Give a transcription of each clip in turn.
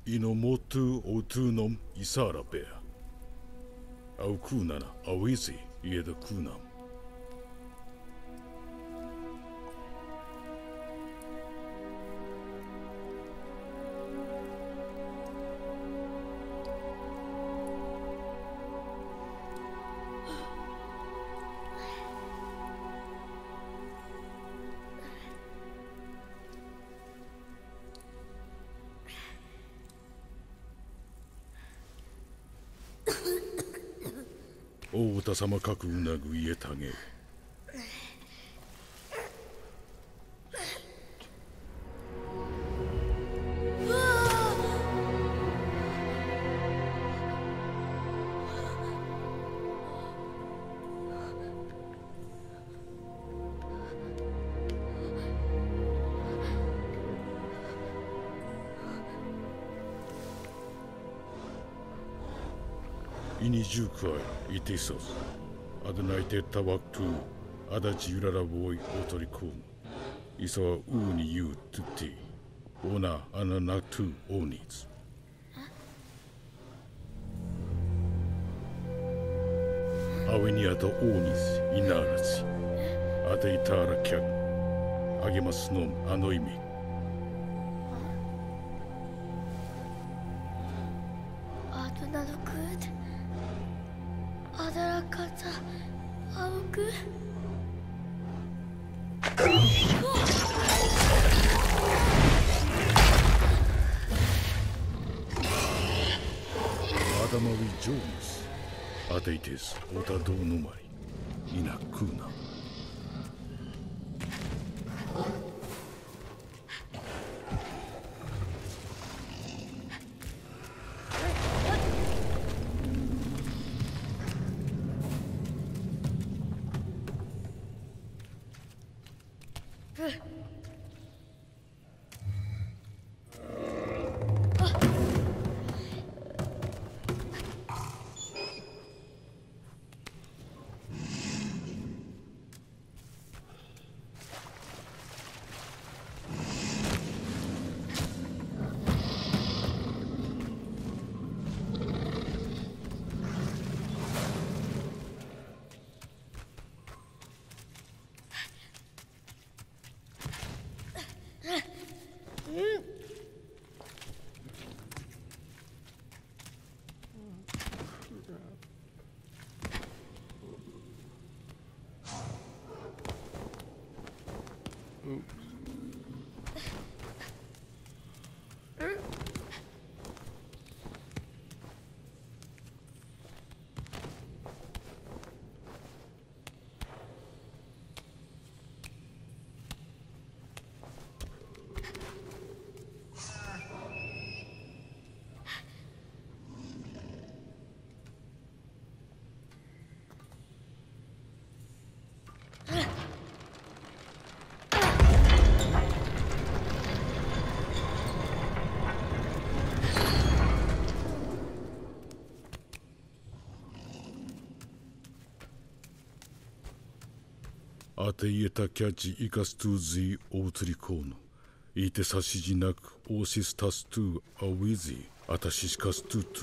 Inomotu otunum isarapea. Au kunana awizi ieda kunam.大歌様かくうなぐ家たげ。Ini juga itisos. Ada naite tawaktu, ada jiurara boy otorikum. Iso uni yu tuti. Ona ananatu onis. Aweni ata onis inaratsi. Ada itara kyak. Agemasu no ano imi. Adamawi Jones. Ateites Otado Numari. Inakuna. Ateieta kiaci ikas tu zi outrikono. Ite sashiji naku osis tas tu awizi atashiskas tu tu.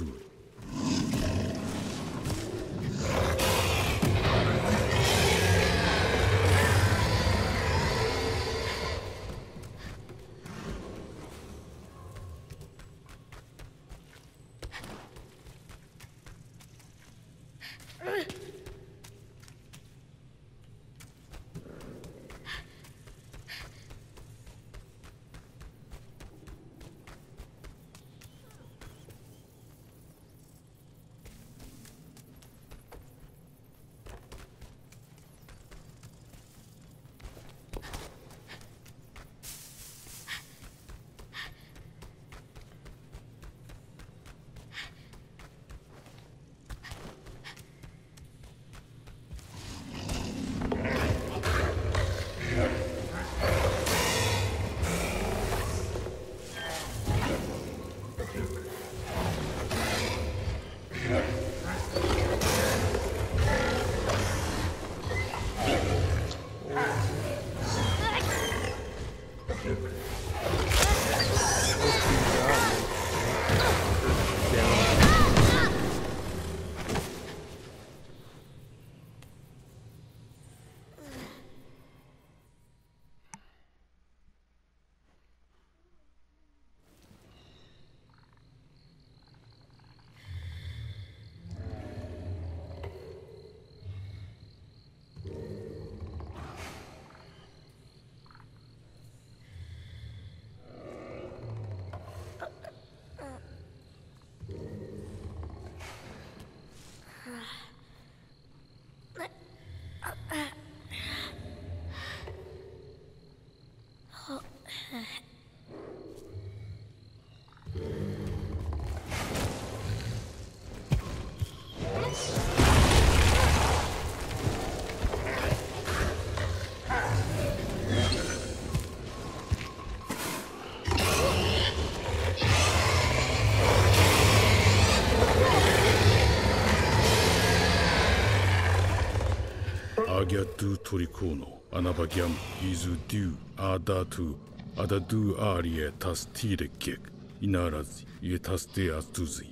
Agiatu Toricono, Anabagiam Izu Du Adatu, Adadu Arie Tastire Kek, Inarazi, Yetaste Astuzi.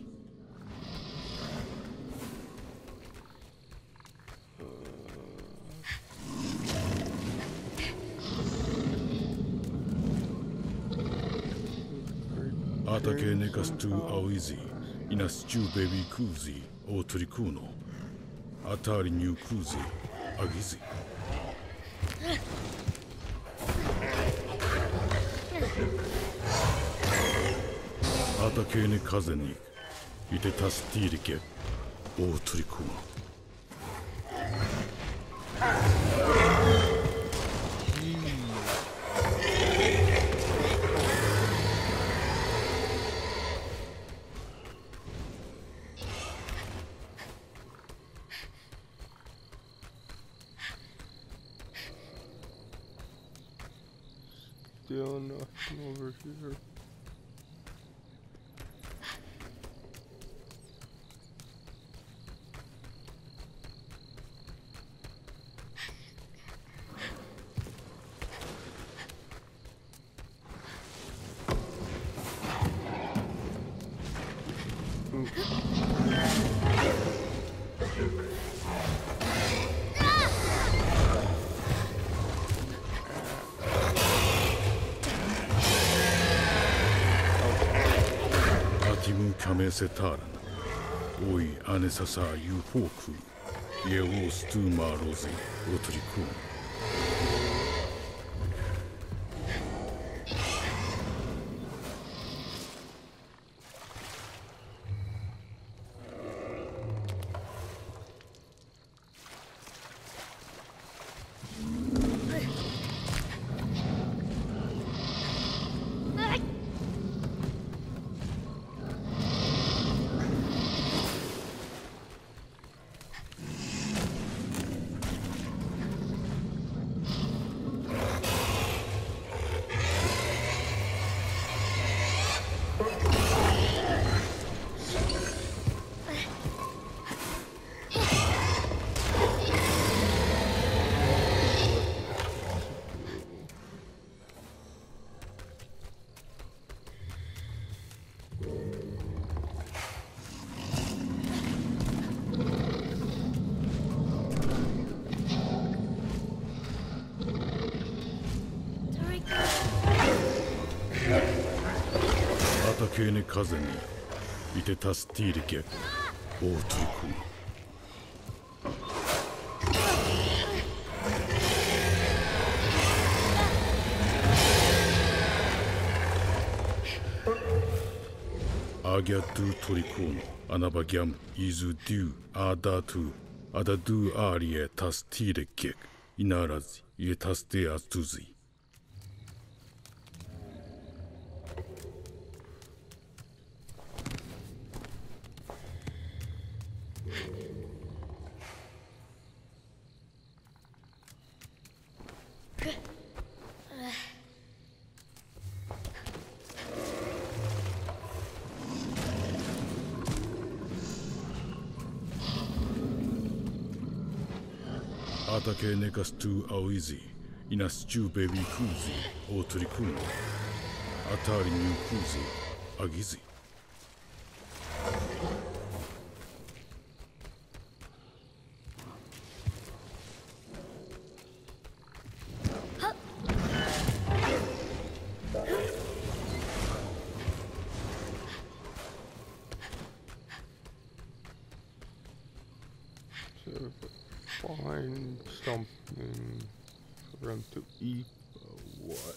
Atake Nekastu Awizi, Inastu Baby Kuzi, O Toricono, Atari New Kuzi, Agizi. Atake ne Kazenik, Ite Tastirike, O Toricono. Still nothing over here. Setara, Oi Anesasa Yupoku, Yeo Stuma Rose, Otriku. Atake ne Kazeni, Ite Tastirike, O Toricono. Agiatu Toricono, Anabagiam Izu Du Adatu, Adadu Arie Tastire Kek, Inarazi, Yetaste Astuzi. Atake Nekastu Awizi, Inastu Baby Kuzi, O Toricono, Atari New Kuzi, Agizi. Find something for them to eat, but what?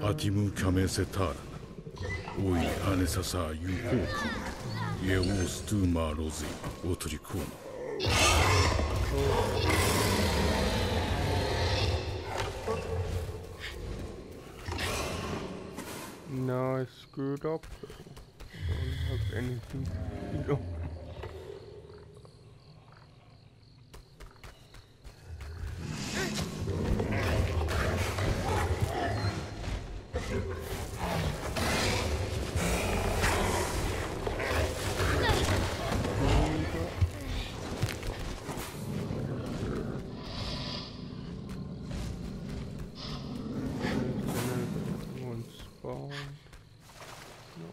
Atimu Kamesetara. Oi Anesasa Yuhoku. Yeos Tuma Rosi Otrikono. No, I screwed up. I don't have anything. You know. One spawn. No.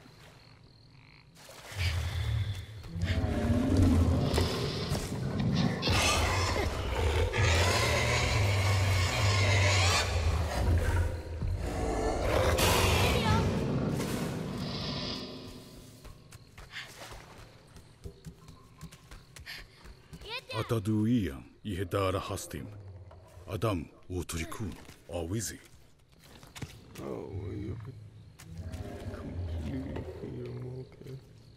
アタドゥイアン、イヘダーラハスティム、アダム、オートリクーノ、アウィズィ。 Oh, you completely okay.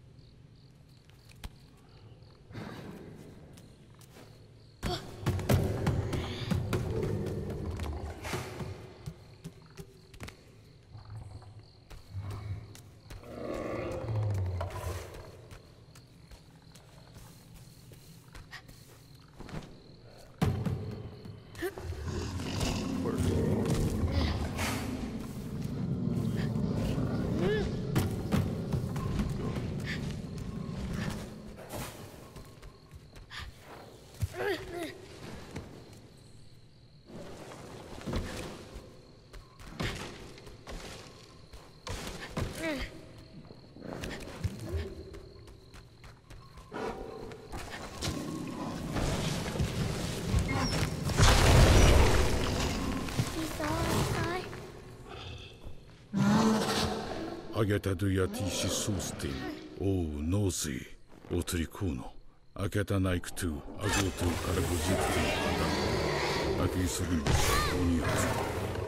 Ageta Duyatishi Sustin, O Nozi, Otrikono, Ageta Naiktu, Agotu Karagojiti, Adam, Akisubi, Oniazu.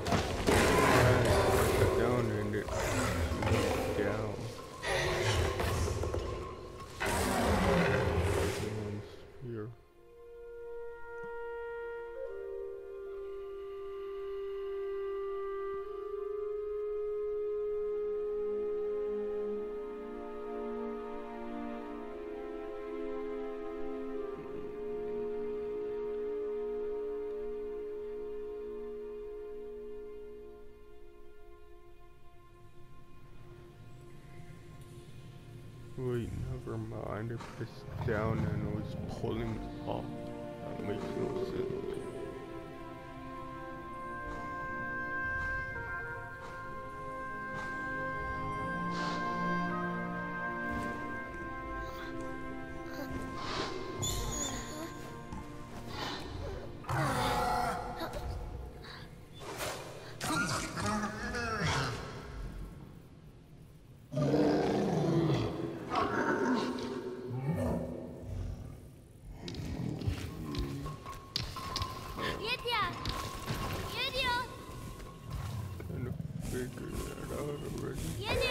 Down and it down. Everyone's here. Wait, never mind. If it's down and it was pulling up, that makes no sense. Kind of figured that out already.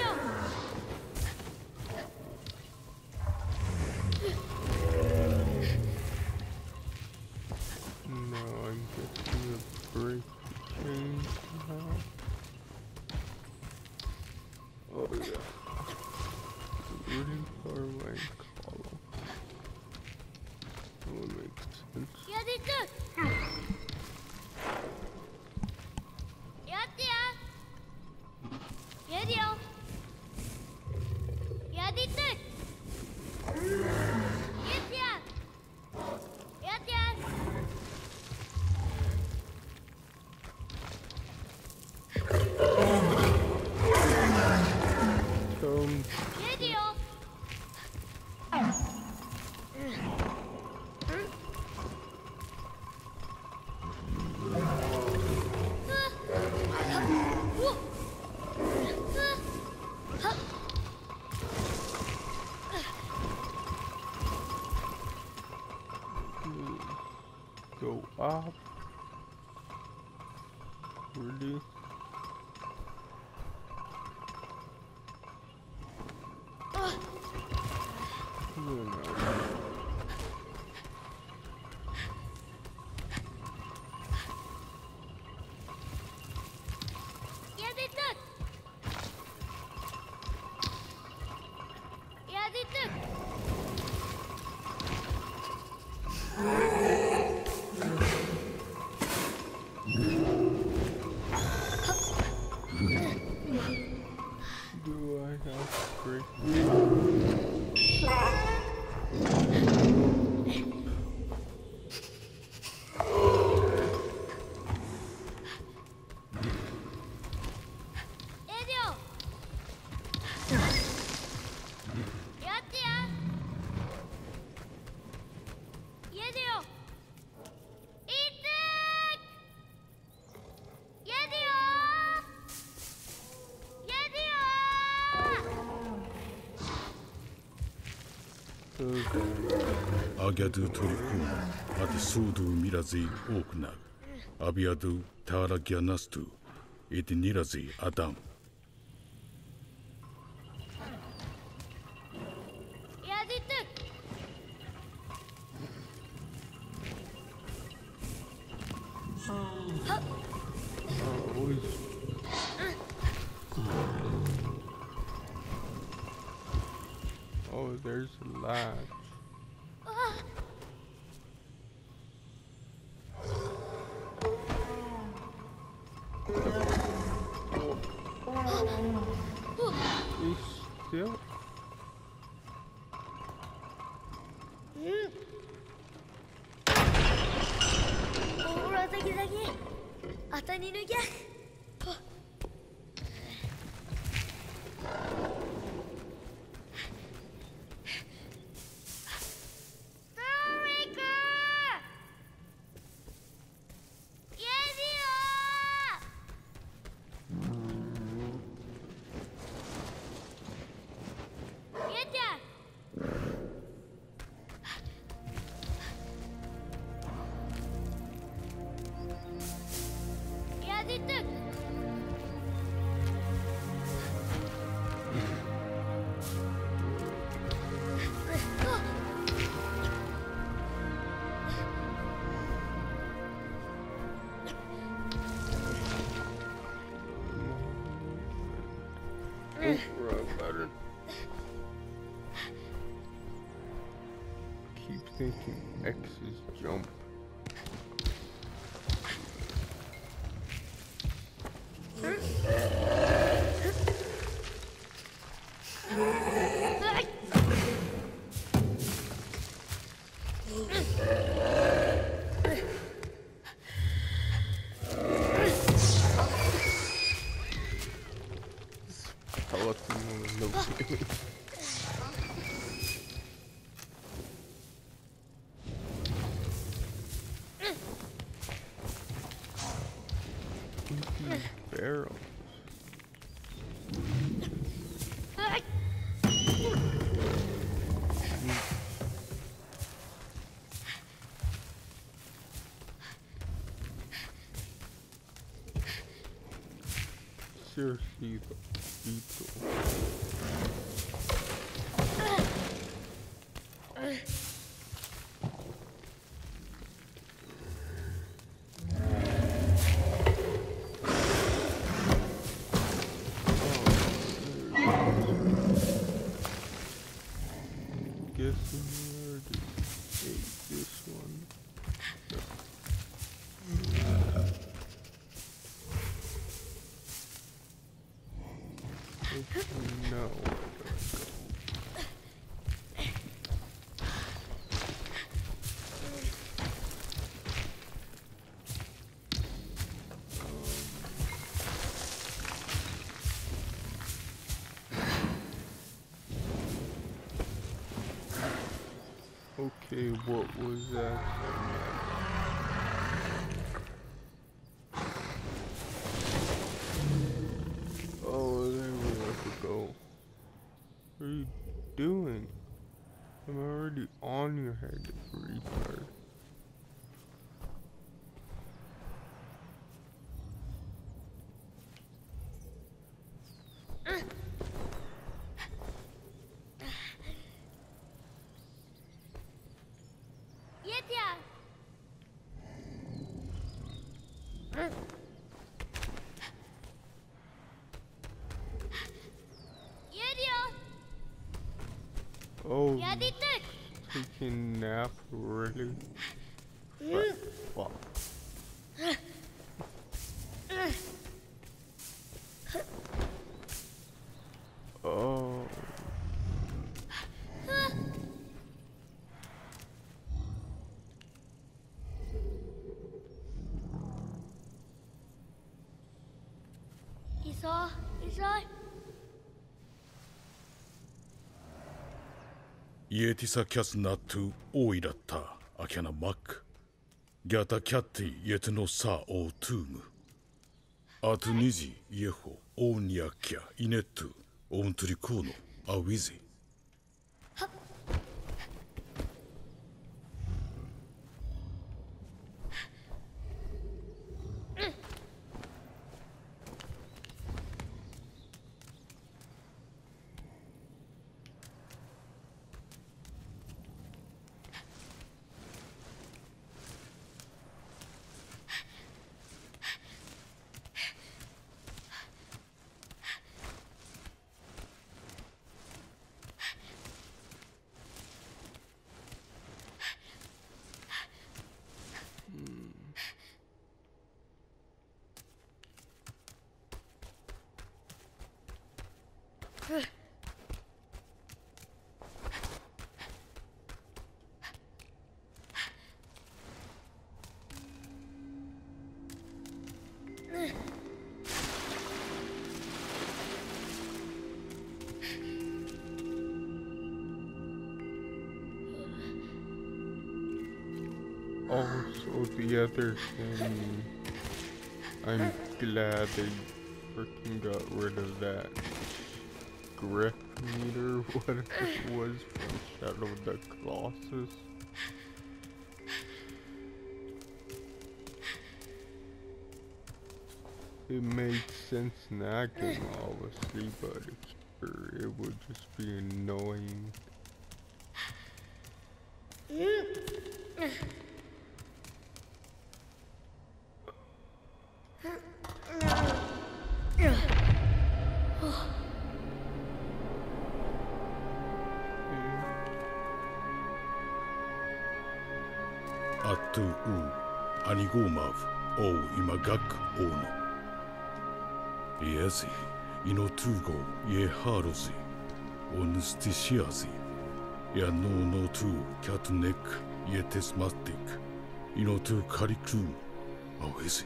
Now I'm getting a break change now. Oh yeah. Really far away in column. That would make sense. Go up. Really? Do I have great? Agyadu Torikun, Ati Sudu Mirazi Oknag, Abiadu Taragianastu, Iti Nirazi Adam. Oh, there's a latch. He's still. Lagi-lagi. Ata ni nuja. Wrong button. Keep thinking X is jump. Barrels. Seriously, the beetle. No. Okay, what was that? Oh, there we have to go. What are you doing? I'm already on your head, retard. Oh, Ya dito. taking nap, really? But, fuck. Oh. Isa, Isa. Ietisa kias natu oirata akena mak. Gata kiati yet no sa o tumu. Atu niji ieho o niakia inetu on trikono awizi. Also, the other thing, I'm glad they freaking got rid of that grip meter, whatever it was from Shadow of the Colossus. It made sense in that game, obviously, but it would just be annoying. Atu u anigomav o imagak ono. Iesi inotugo ye harosi onustisiasi. Ya no tu catnek yetesmatic inotu kariku awesi.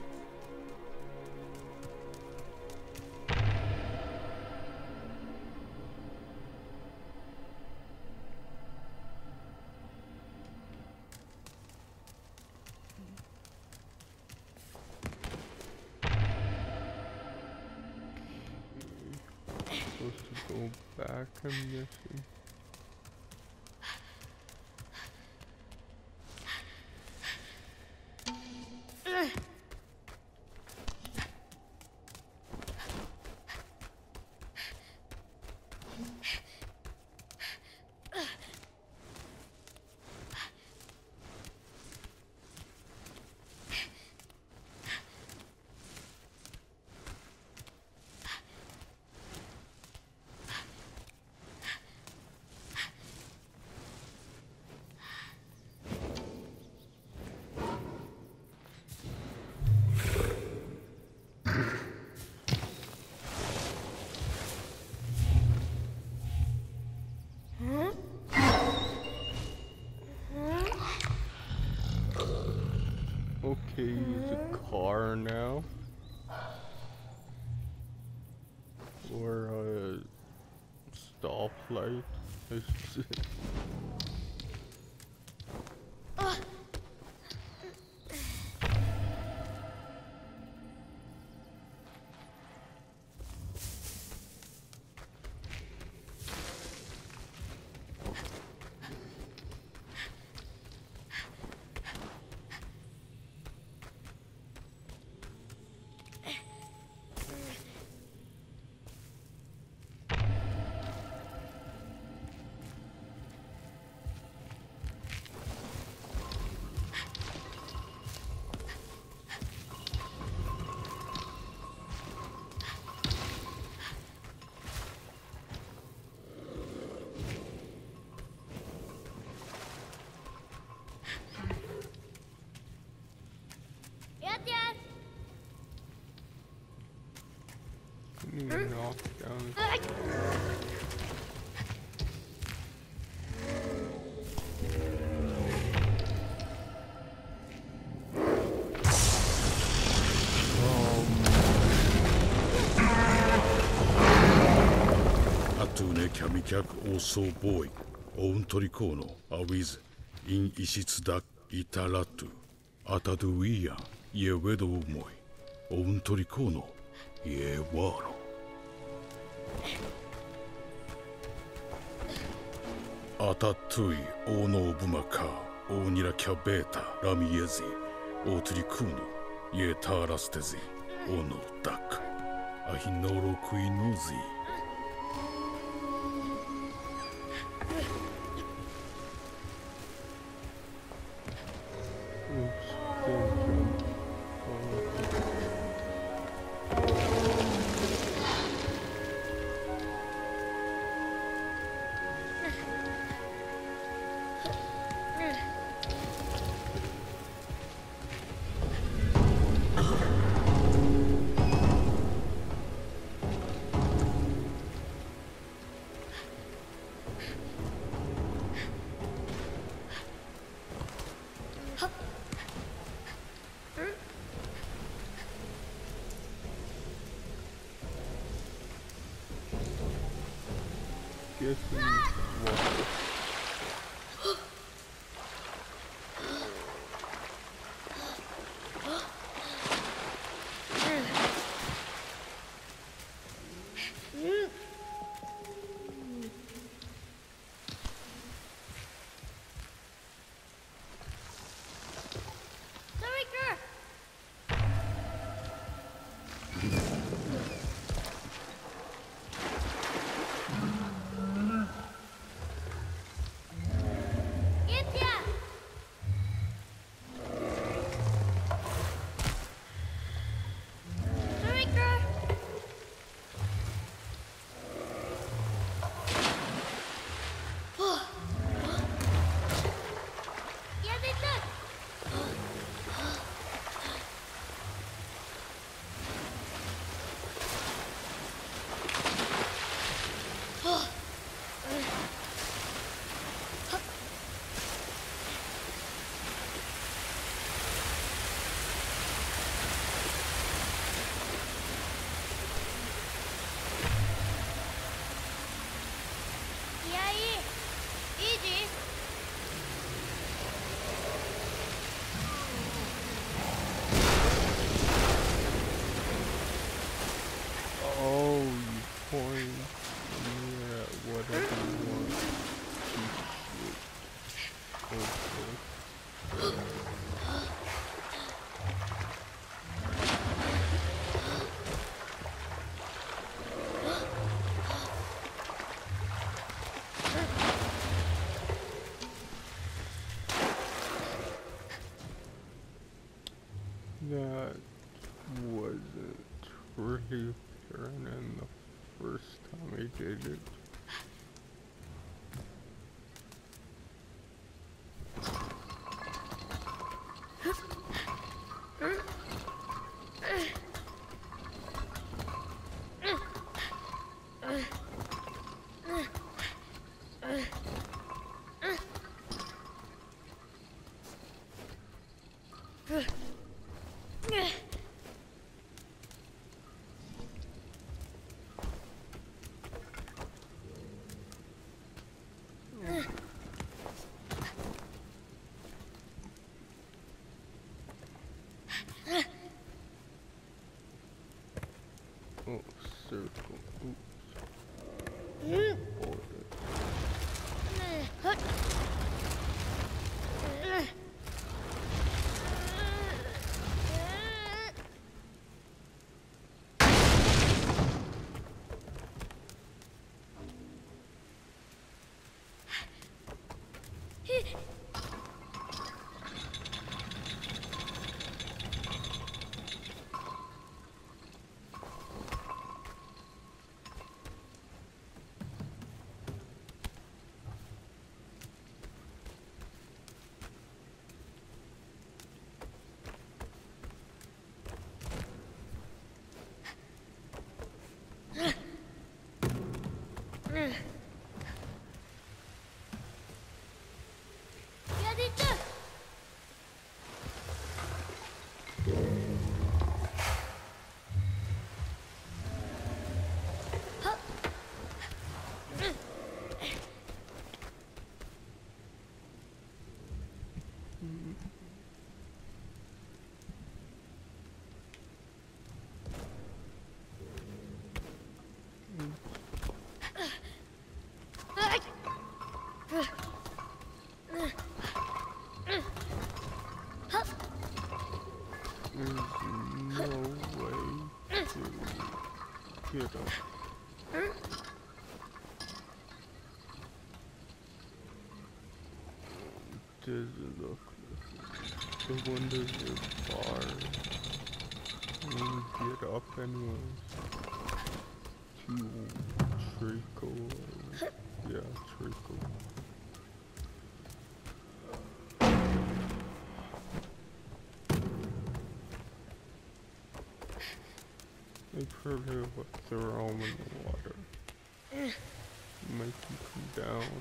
Supposed to go back, I'm guessing. Okay, use a car now. Or a stoplight, I should say. off down the Atune Kamikak also boy, own Torikono, a with in Ishitsdak Itaratu, Ataduia, ye wedo moy, own Torikono, ye waro. Atatui, ono bumaka, onira kabeta, ramiezi, otrikuno, ye tarastezi, ono dak, ahinoro kuinuzi. guessing water. That wasn't really turning the first time I did it. Oh, circle. Oops. There's no way to get up. Doesn't look like the windows are barred. Get up anyways. To trickle. Yeah, trickle. They probably will throw him in the water. Make him come down.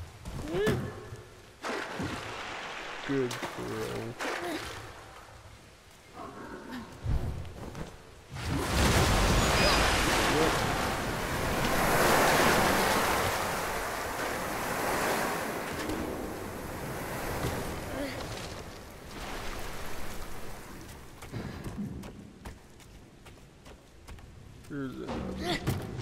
Good throw. Here's another.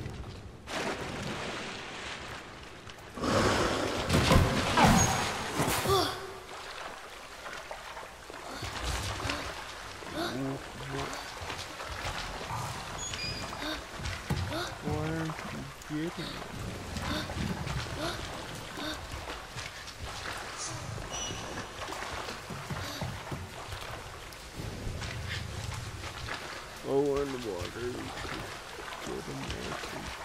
Why aren't you getting it? Oh, in the water. Get him there.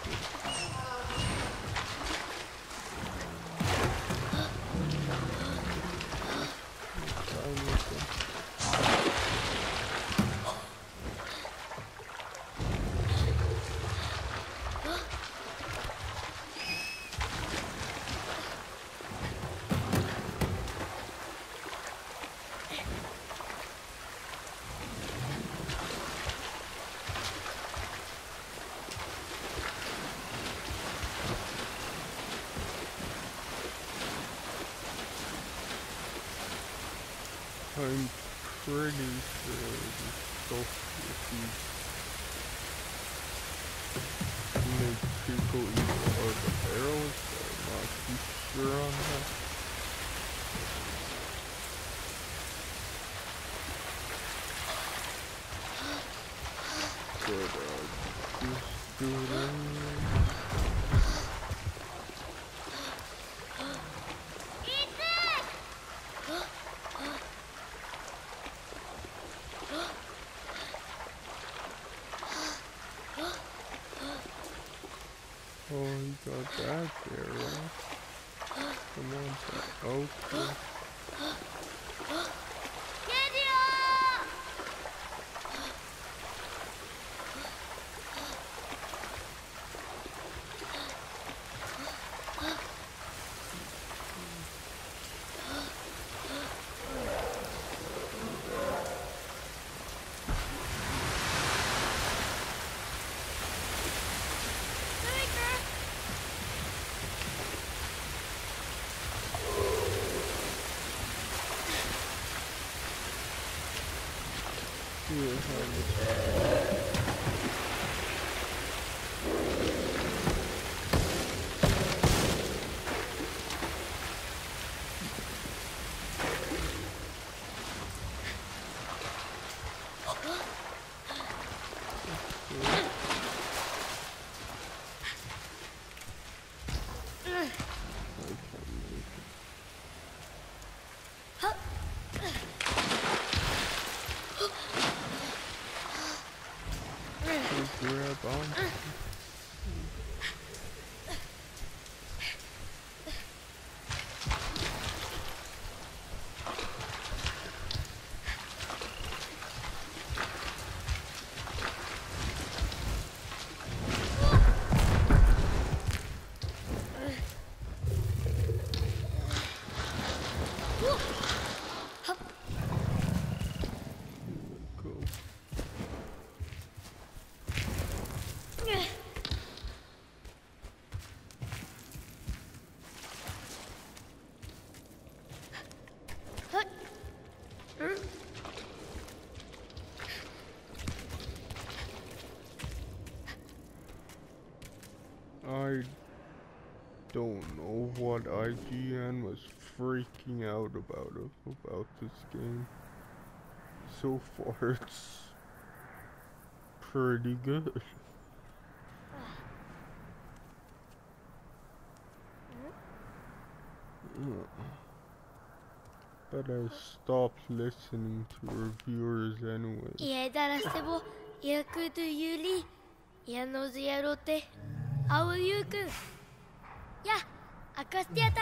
I'm pretty sure this stuff makes people eat all the arrows, but I'm not too sure on that. But just do it anyway. Oh, you got that there, right? Come on, okay. Grab on. I don't know know what IGN was freaking out about this game. So far, it's pretty good. But I stopped listening to reviewers anyway. 이해달았세보 야쿠도 유리 야노즈 야로테 아우유군 야 아카스티아타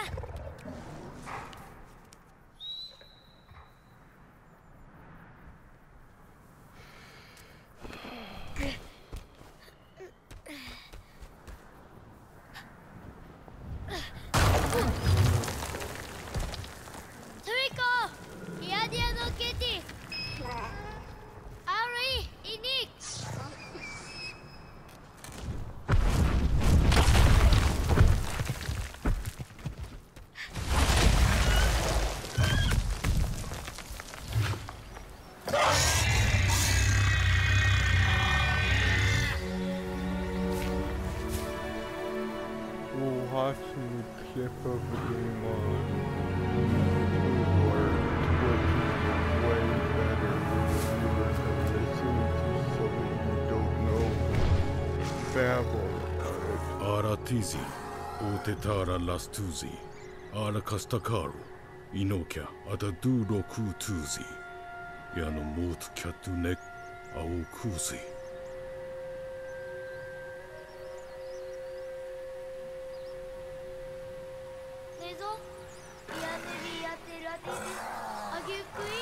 Watching the clip of the game on YouTube or Twitch is way better than listening to something you don't know babble about it. Aratizi, Otetara Lastuzi, Ara Castacaro, Inokia, Ataduro Kutuzi, Yano Mot Katunek, Au Kuzi. ねぞやねりやてらてりあげくい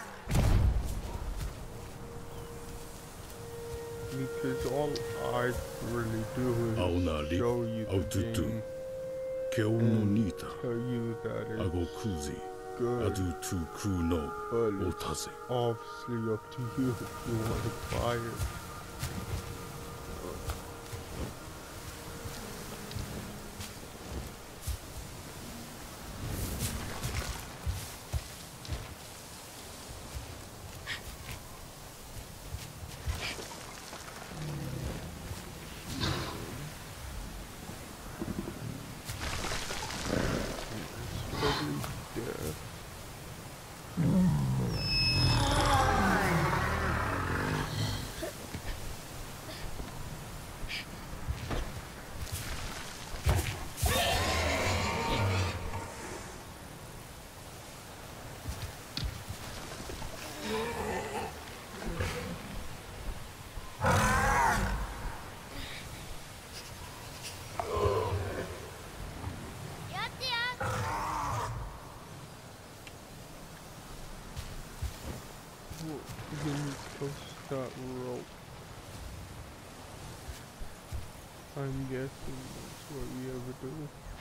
Because all I really do Aonali, is show you the Aututu, game Keononita, and tell you that it's Agokuzi, good, Adutu Kuno, but it's Otaze. obviously up to you if you want to buy it. That rope. I'm guessing that's what we ever do.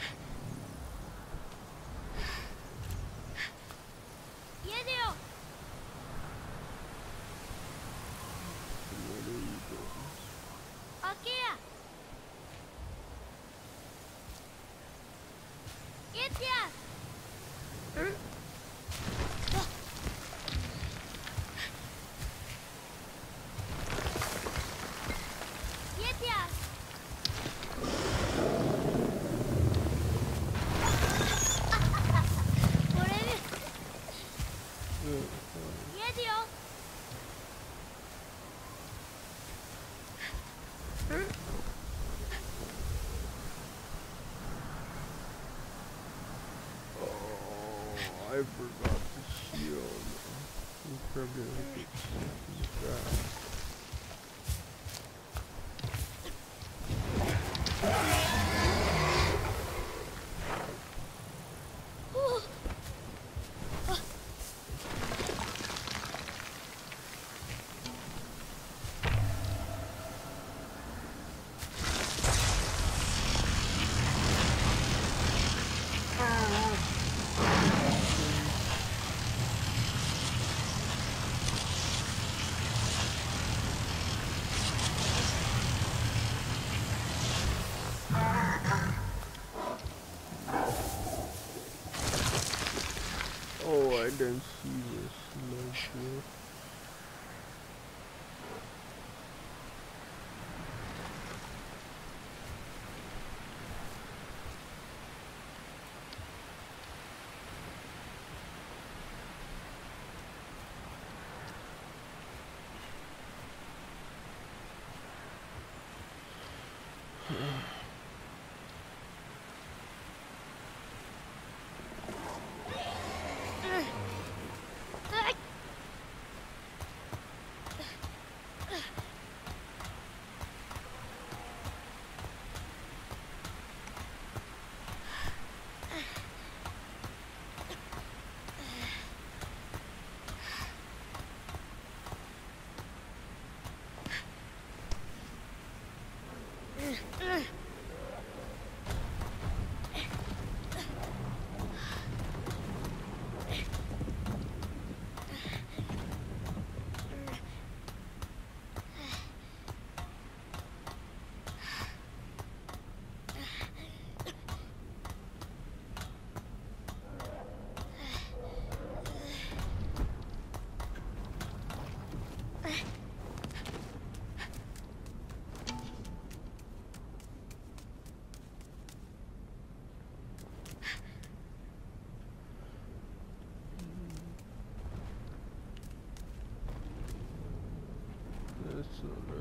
What are you doing? Akia! Get ya! Get ya! Get ya! Oh, I forgot the shield. You probably like it fast. Oh, I didn't see this ledge here.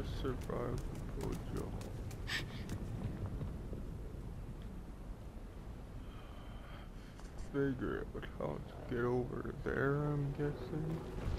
survival dojo. Figure out how to get over there, I'm guessing.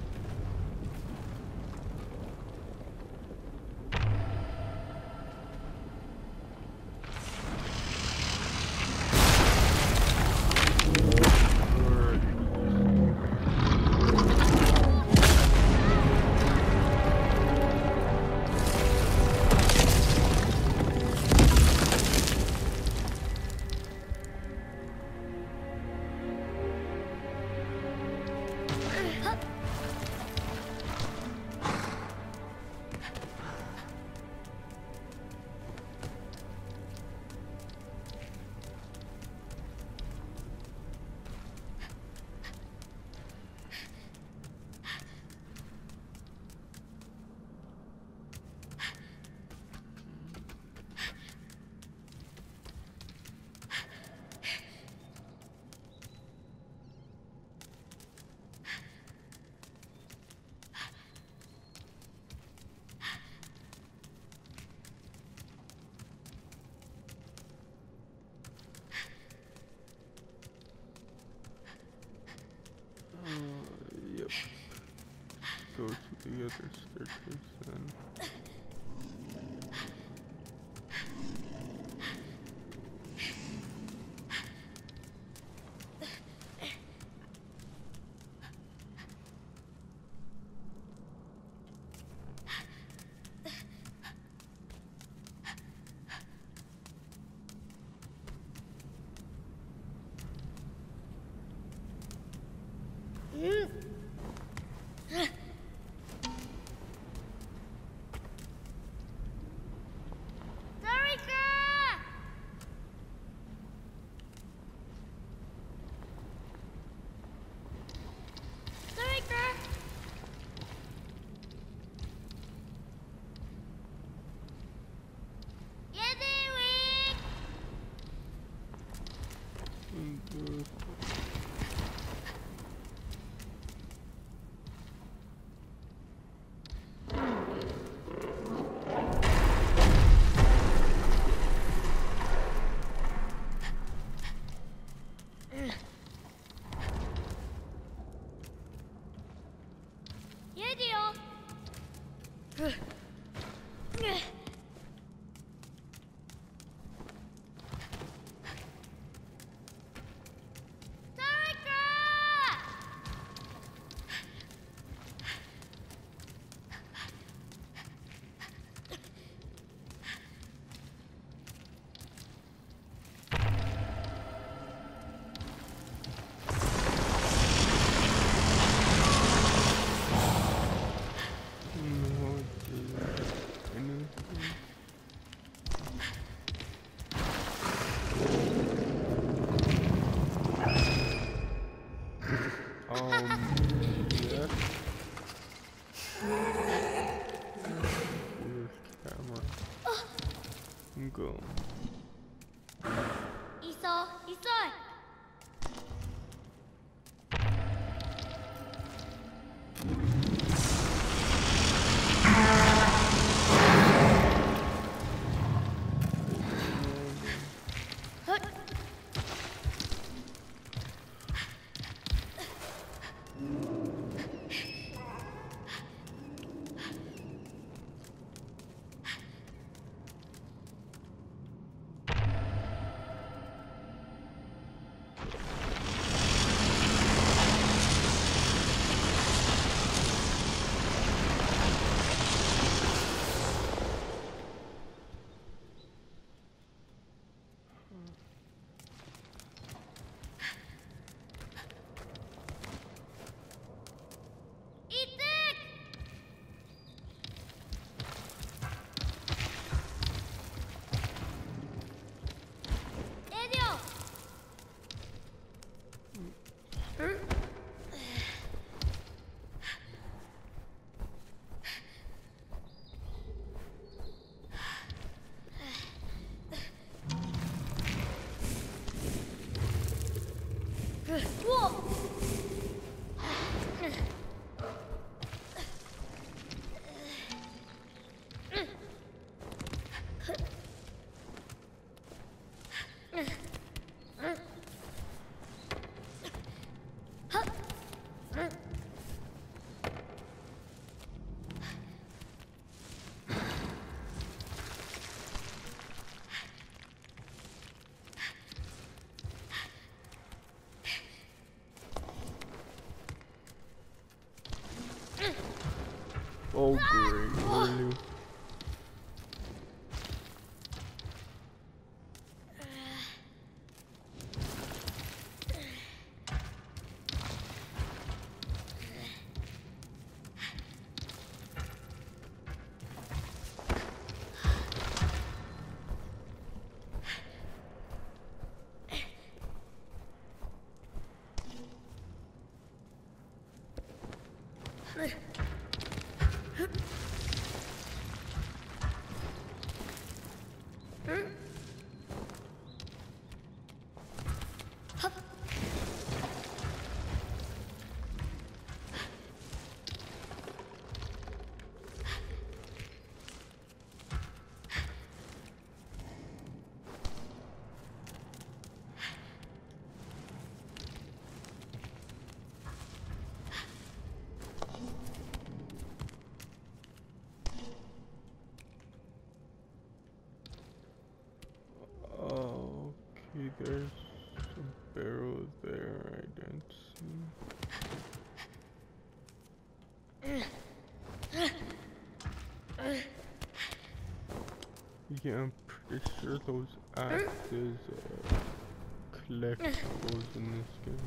Yep. Go to the other staircase then. Yes. Here's camera. Go. 急い Oh great, really? Okay, there's some barrels there I didn't see. Yeah, I'm pretty sure those axes collectibles in this game.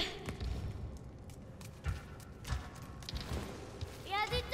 やでつ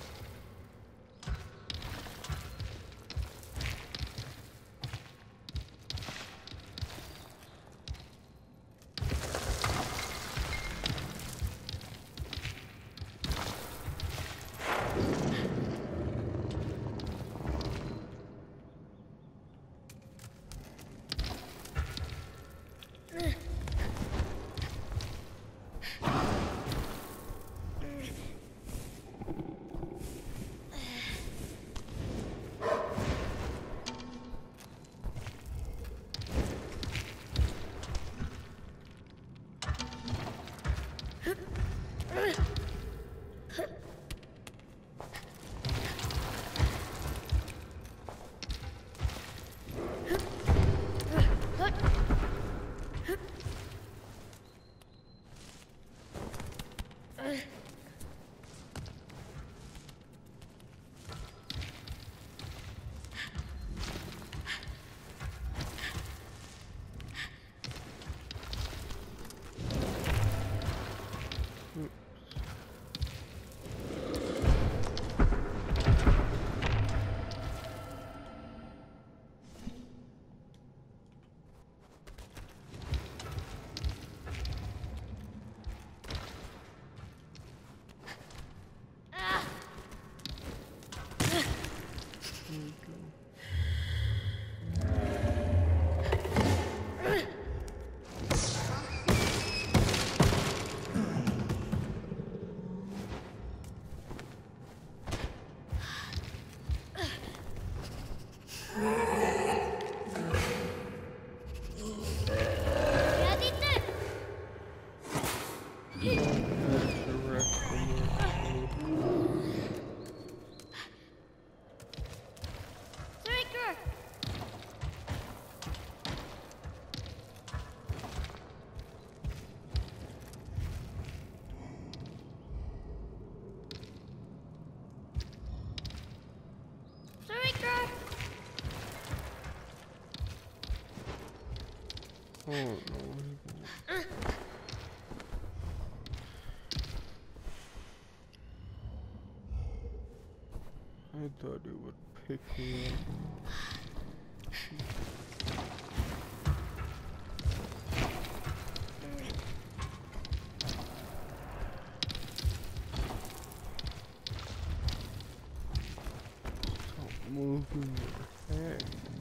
Oh no. I thought it would pick me up. Stop moving your head.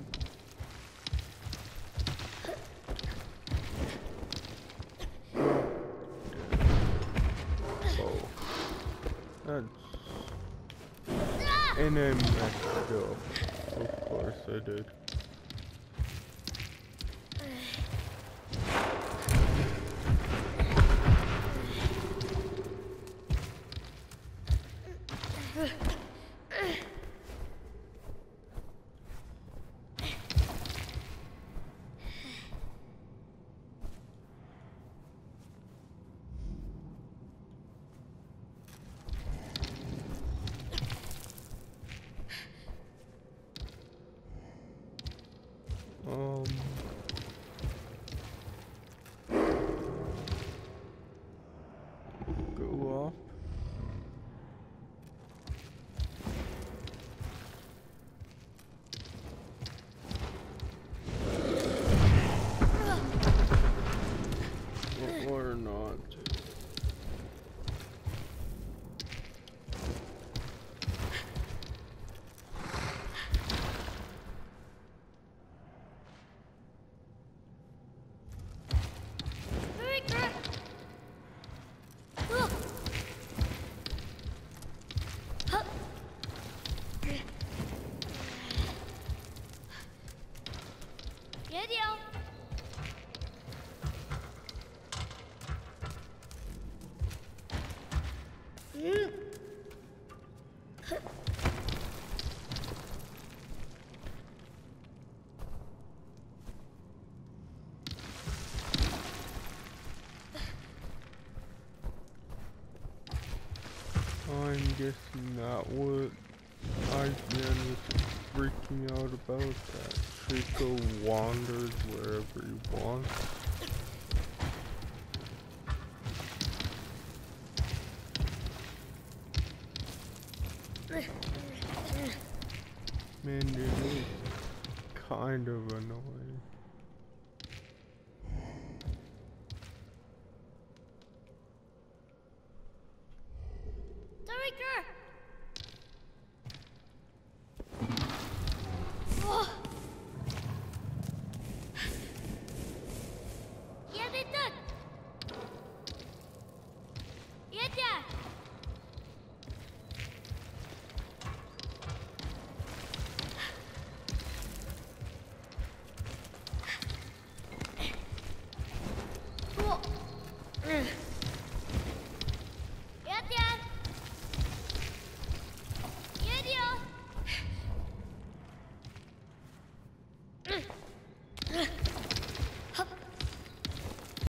And I messed up. Of course I did. Streaker! Ugh. Huh. Get you. I'm guessing that what IGN was freaking out about, that Trico wanders wherever he wants. Man, it is kind of annoying. Streaker! Oh. Get it done! Get that! Oh.